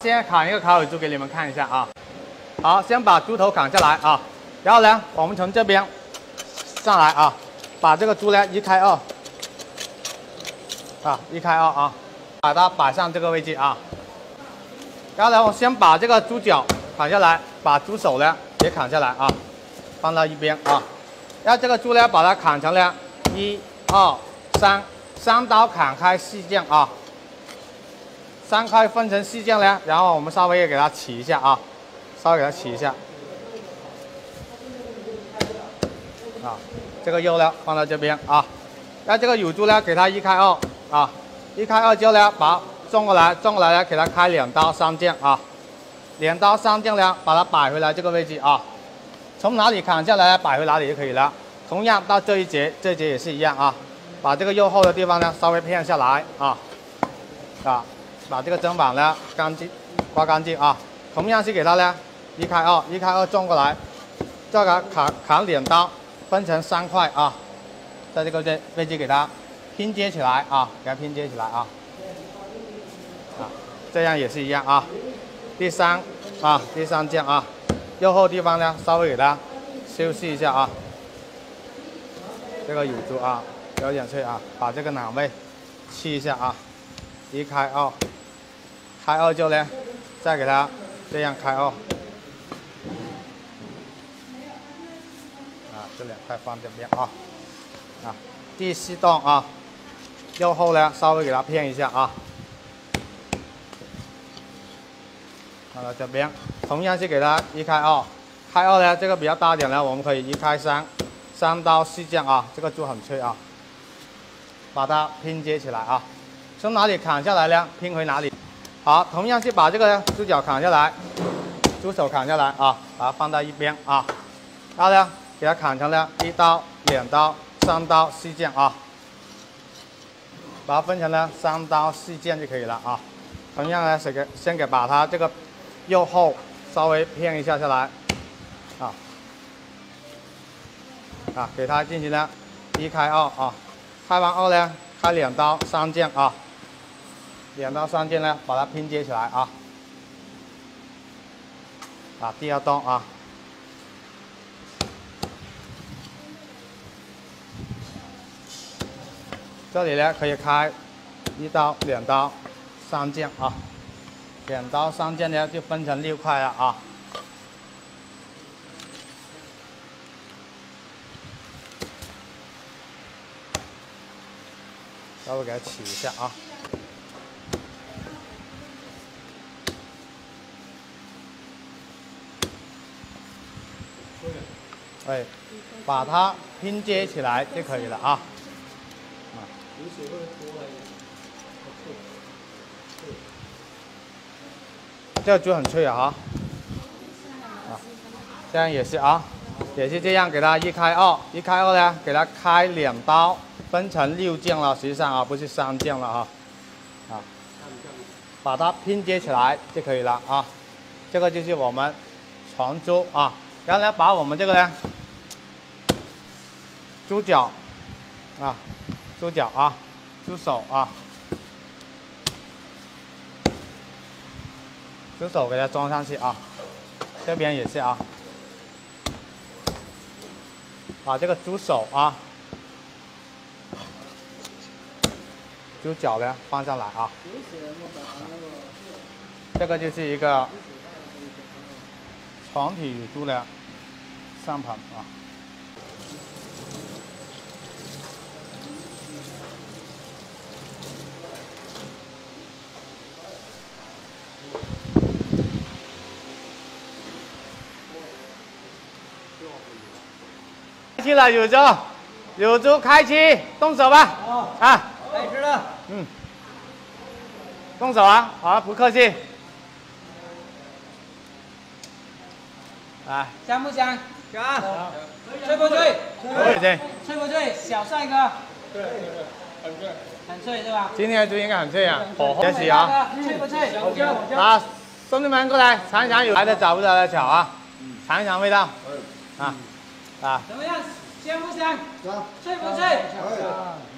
现在砍一个烤乳猪给你们看一下啊。好，先把猪头砍下来啊，然后呢，我们从这边上来啊，把这个猪呢一开二，一开二啊，把它摆上这个位置啊。然后呢，我先把这个猪脚砍下来，把猪手呢也砍下来啊，放到一边啊。然后这个猪呢，把它砍成了1、2、3刀砍开细件啊。3块分成细件呢，然后我们稍微给它起一下啊，稍微给它起一下。这个肉呢放到这边啊。然后这个乳猪呢，给它1开2啊，1开2之后呢，把它转过来呢，给它开2刀3件啊，2刀3件呢，把它摆回来这个位置啊。从哪里砍下来摆回哪里就可以了。同样到这一节也是一样啊，把这个肉厚的地方呢稍微片下来啊，把这个砧板呢刮干净啊。同样是给它呢1开2转过来，再给它砍2刀，分成3块啊，在这个位置给它拼接起来啊，给它拼接起来啊。这样也是一样啊。第三件啊，肉厚地方呢稍微给它修饰一下啊。这个乳猪啊有点脆啊，把这个腩位去一下啊。1开2，开2之后呢，再给它这样开2。这2块放这边啊。第4段啊，肉厚呢稍微给它片一下啊。放到这边，同样是给它1开2，开2呢，这个比较大点呢，我们可以1开3刀细件啊，这个猪很脆啊，把它拼接起来啊，从哪里砍下来呢，拼回哪里。好，同样是把这个猪脚砍下来，猪手砍下来啊，把它放到一边啊，然后呢，给它砍成了1刀、2刀、3刀细件啊，把它分成了3刀细件就可以了啊。同样呢，先把它这个肉厚稍微片一下下来，给它进行了1开2啊，开完2呢，开2刀3件啊，2刀3件呢，把它拼接起来啊。第2段啊，这里呢可以开1刀、2刀、3件啊。2刀3件呢就分成6块了啊。稍微给它起一下啊。把它拼接起来就可以了啊。这个猪很脆啊，这样也是啊，也是这样给它1开2，1开2呢，给它开2刀，分成6件了，实际上啊不是3件了啊，把它拼接起来就可以了啊。这个就是我们全猪啊，然后呢，把我们这个呢猪脚啊、猪手啊。猪手给它装上去啊，这边也是啊，把这个猪手啊、猪脚呢放上来啊，这个就是一个全体乳猪的上盘啊。开启了乳猪开启，动手吧！ 开始了。 动手啊！好，不客气。来， 香不香？香。脆不脆？ 脆。 脆不脆？小帅哥。对，很脆。很脆是吧？ 今天的猪应该很脆啊，学习啊。 脆不脆？ 好，兄弟们过来尝一尝有来的找不着的巧啊，尝一尝味道。 怎么样？香不香？脆不脆？